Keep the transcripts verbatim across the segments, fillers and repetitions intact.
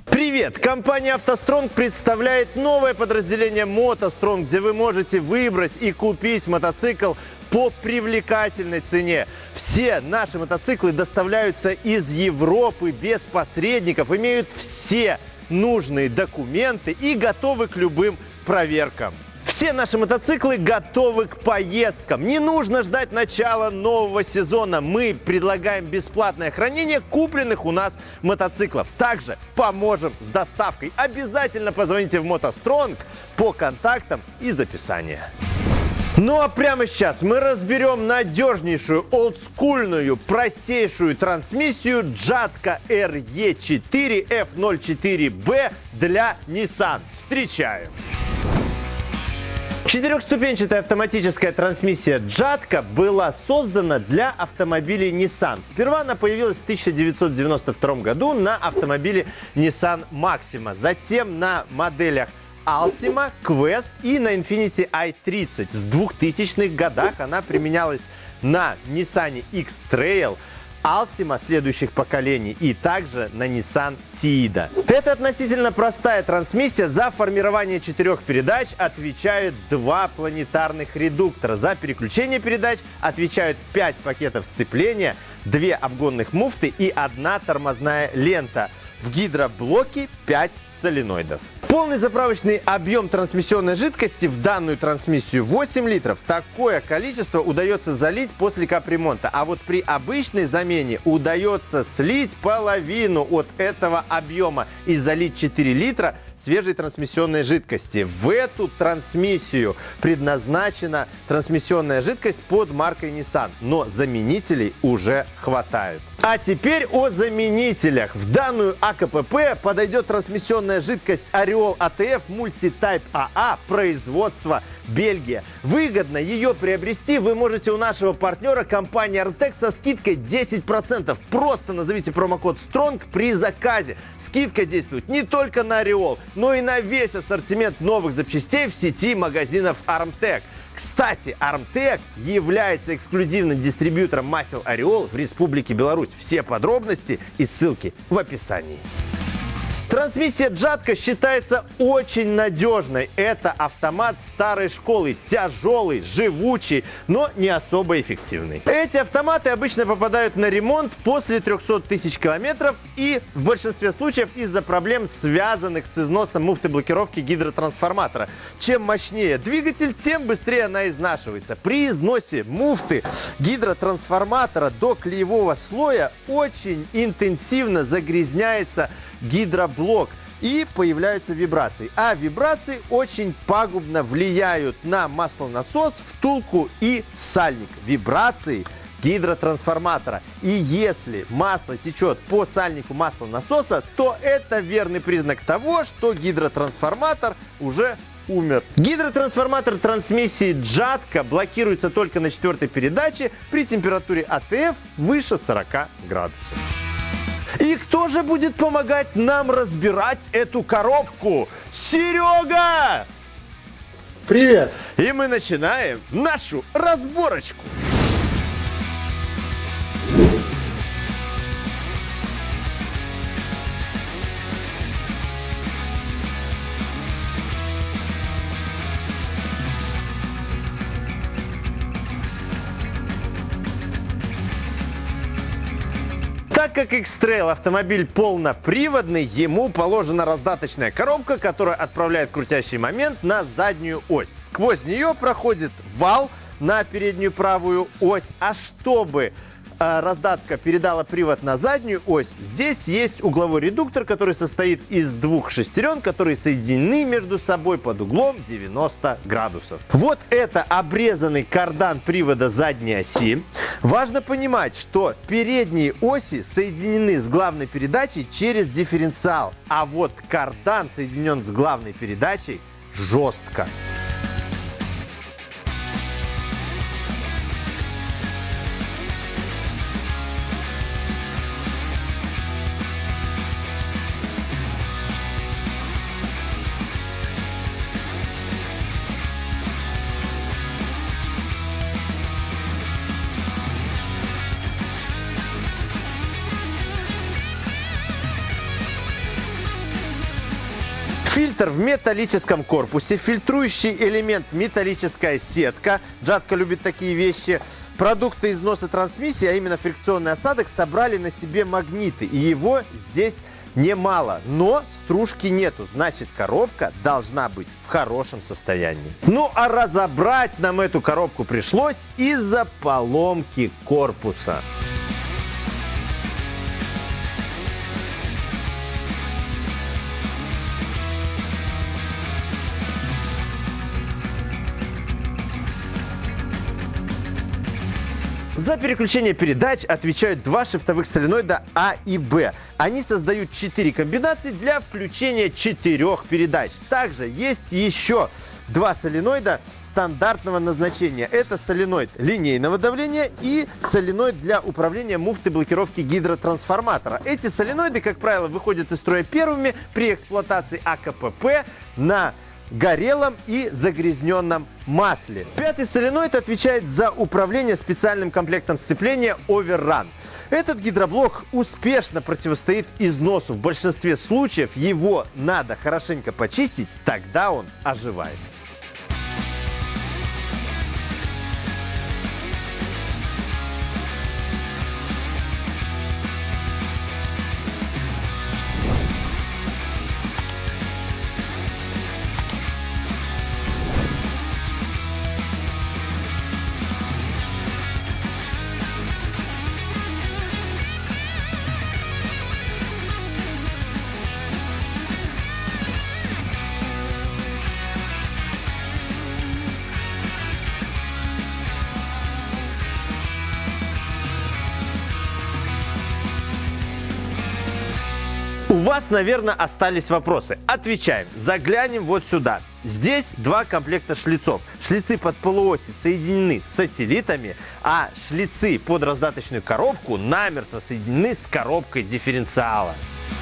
Привет! Компания «АвтоСтронг» представляет новое подразделение «МотоСтронг», где вы можете выбрать и купить мотоцикл по привлекательной цене. Все наши мотоциклы доставляются из Европы без посредников, имеют все нужные документы и готовы к любым проверкам. Все наши мотоциклы готовы к поездкам. Не нужно ждать начала нового сезона. Мы предлагаем бесплатное хранение купленных у нас мотоциклов. Также поможем с доставкой. Обязательно позвоните в «МотоСтронг» по контактам из описания. Ну а прямо сейчас мы разберем надежнейшую, олдскульную, простейшую трансмиссию Джатка эр и четыре эф ноль четыре бэ для Nissan. Встречаем! Четырехступенчатая автоматическая трансмиссия Джатка была создана для автомобилей Nissan. Сперва она появилась в тысяча девятьсот девяносто втором году на автомобиле Nissan Maxima, затем на моделях Altima, Quest и на Infiniti ай тридцать. В двухтысячных годах она применялась на Nissan X-Trail, Altima следующих поколений и также на Nissan Tiida. Это относительно простая трансмиссия. За формирование четырех передач отвечают два планетарных редуктора. За переключение передач отвечают пять пакетов сцепления, две обгонных муфты и одна тормозная лента. В гидроблоке пять соленоидов. Полный заправочный объем трансмиссионной жидкости в данную трансмиссию восемь литров. Такое количество удается залить после капремонта. А вот при обычной замене удается слить половину от этого объема и залить четыре литра свежей трансмиссионной жидкости. В эту трансмиссию предназначена трансмиссионная жидкость под маркой Nissan, но заменителей уже хватает. А теперь о заменителях. В данную АКПП подойдет трансмиссионная жидкость Ореол эй ти эф Multi-Type эй эй производства Бельгия. Выгодно ее приобрести вы можете у нашего партнера компании Armtec со скидкой десять процентов. Просто назовите промокод STRONG при заказе. Скидка действует не только на Ореол, но и на весь ассортимент новых запчастей в сети магазинов Armtec. Кстати, Armtec является эксклюзивным дистрибьютором масел Ореол в Республике Беларусь. Все подробности и ссылки в описании. Трансмиссия Джатка считается очень надежной. Это автомат старой школы, тяжелый, живучий, но не особо эффективный. Эти автоматы обычно попадают на ремонт после трёхсот тысяч километров и в большинстве случаев из-за проблем, связанных с износом муфты блокировки гидротрансформатора. Чем мощнее двигатель, тем быстрее она изнашивается. При износе муфты гидротрансформатора до клеевого слоя очень интенсивно загрязняется гидроблок и появляются вибрации. А вибрации очень пагубно влияют на маслонасос, втулку и сальник. Вибрации гидротрансформатора. И если масло течет по сальнику маслонасоса, то это верный признак того, что гидротрансформатор уже умер. Гидротрансформатор трансмиссии Джатка блокируется только на четвертой передаче при температуре эй ти эф выше сорока градусов. И кто же будет помогать нам разбирать эту коробку? Серега! Привет! И мы начинаем нашу разборочку. Так как X-Trail автомобиль полноприводный, ему положена раздаточная коробка, которая отправляет крутящий момент на заднюю ось. Сквозь нее проходит вал на переднюю правую ось. А чтобы э, раздатка передала привод на заднюю ось, здесь есть угловой редуктор, который состоит из двух шестерен, которые соединены между собой под углом девяносто градусов. Вот это обрезанный кардан привода задней оси. Важно понимать, что передние оси соединены с главной передачей через дифференциал, а вот кардан соединен с главной передачей жестко. Фильтр в металлическом корпусе, фильтрующий элемент металлическая сетка. Джатка любит такие вещи. Продукты износа трансмиссии, а именно фрикционный осадок, собрали на себе магниты. И его здесь немало. Но стружки нету. Значит, коробка должна быть в хорошем состоянии. Ну а разобрать нам эту коробку пришлось из-за поломки корпуса. За переключение передач отвечают два шифтовых соленоида А и Б. Они создают четыре комбинации для включения четырех передач. Также есть еще два соленоида стандартного назначения. Это соленоид линейного давления и соленоид для управления муфтой блокировки гидротрансформатора. Эти соленоиды, как правило, выходят из строя первыми при эксплуатации А К П П на горелом и загрязненном масле. Пятый соленоид отвечает за управление специальным комплектом сцепления Overrun. Этот гидроблок успешно противостоит износу. В большинстве случаев его надо хорошенько почистить, тогда он оживает. У вас, наверное, остались вопросы. Отвечаем. Заглянем вот сюда. Здесь два комплекта шлицов. Шлицы под полуоси соединены с сателлитами, а шлицы под раздаточную коробку намертво соединены с коробкой дифференциала.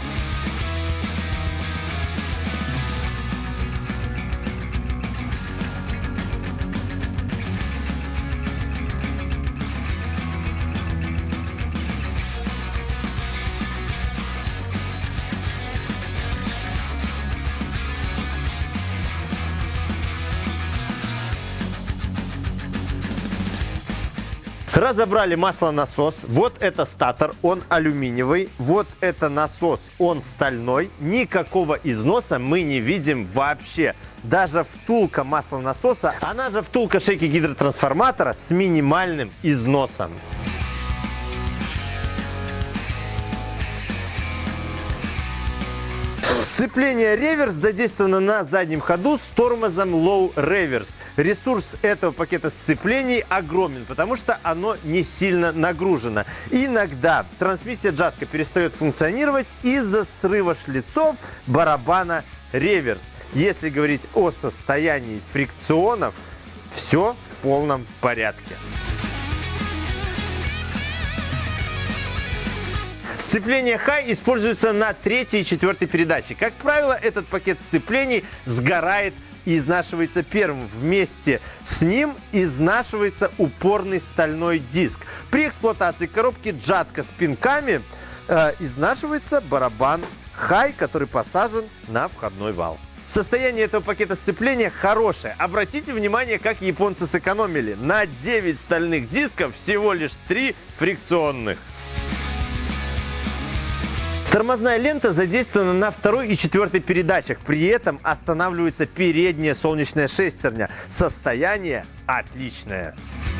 Разобрали маслонасос. Вот это статор, он алюминиевый. Вот это насос, он стальной. Никакого износа мы не видим вообще. Даже втулка маслонасоса, она же втулка шейки гидротрансформатора с минимальным износом. Сцепление реверс задействовано на заднем ходу с тормозом Low Reverse. Ресурс этого пакета сцеплений огромен, потому что оно не сильно нагружено. Иногда трансмиссия Джатка перестает функционировать из-за срыва шлицов барабана реверс. Если говорить о состоянии фрикционов, все в полном порядке. Сцепление High используется на третьей и четвертой передаче. Как правило, этот пакет сцеплений сгорает и изнашивается первым. Вместе с ним изнашивается упорный стальной диск. При эксплуатации коробки Джатка с пинками э, изнашивается барабан High, который посажен на входной вал. Состояние этого пакета сцепления хорошее. Обратите внимание, как японцы сэкономили. На девять стальных дисков всего лишь три фрикционных. Тормозная лента задействована на второй и четвертой передачах. При этом останавливается передняя солнечная шестерня. Состояние отличное.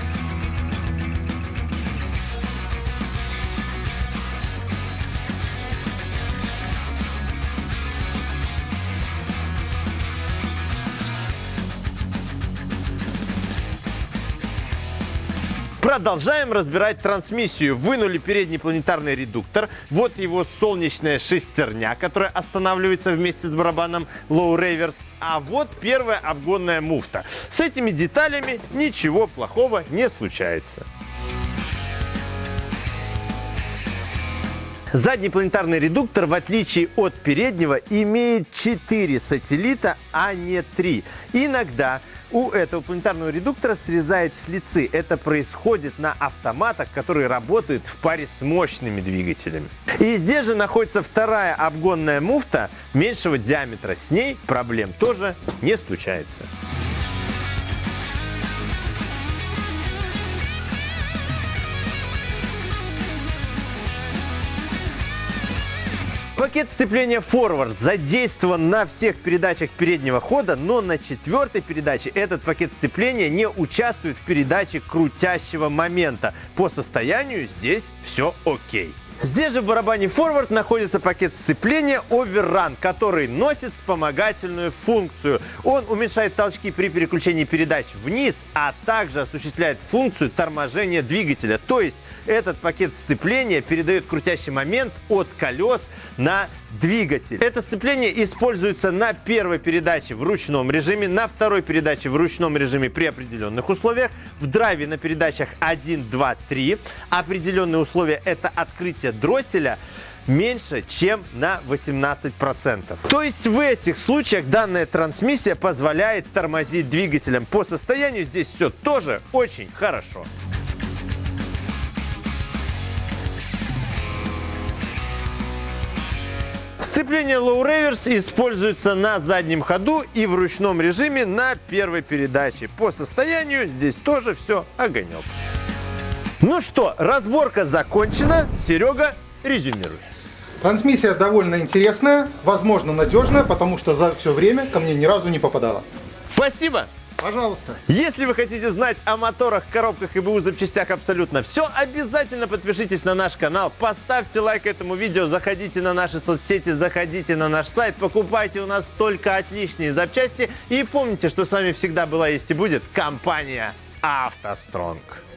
Продолжаем разбирать трансмиссию. Вынули передний планетарный редуктор. Вот его солнечная шестерня, которая останавливается вместе с барабаном Low Reverse. А вот первая обгонная муфта. С этими деталями ничего плохого не случается. Задний планетарный редуктор, в отличие от переднего, имеет четыре сателлита, а не три. Иногда у этого планетарного редуктора срезают шлицы. Это происходит на автоматах, которые работают в паре с мощными двигателями. И здесь же находится вторая обгонная муфта меньшего диаметра. С ней проблем тоже не случается. Пакет сцепления Forward задействован на всех передачах переднего хода, но на четвертой передаче этот пакет сцепления не участвует в передаче крутящего момента. По состоянию здесь все окей. Здесь же в барабане Forward находится пакет сцепления Overrun, который носит вспомогательную функцию. Он уменьшает толчки при переключении передач вниз, а также осуществляет функцию торможения двигателя. То есть этот пакет сцепления передает крутящий момент от колес на двигатель. Это сцепление используется на первой передаче в ручном режиме, на второй передаче в ручном режиме при определенных условиях, в драйве на передачах один, два, три. Определенные условия — это открытие дросселя меньше, чем на восемнадцать процентов. То есть в этих случаях данная трансмиссия позволяет тормозить двигателем. По состоянию здесь все тоже очень хорошо. Сцепление Low Reverse используется на заднем ходу и в ручном режиме на первой передаче. По состоянию здесь тоже все огонек. Ну что, разборка закончена. Серега, резюмируй. Трансмиссия довольно интересная, возможно, надежная, потому что за все время ко мне ни разу не попадала. Спасибо. Пожалуйста. Если вы хотите знать о моторах, коробках и БУ запчастях абсолютно все, обязательно подпишитесь на наш канал, поставьте лайк этому видео, заходите на наши соцсети, заходите на наш сайт, покупайте у нас только отличные запчасти и помните, что с вами всегда была, есть и будет компания автостронг.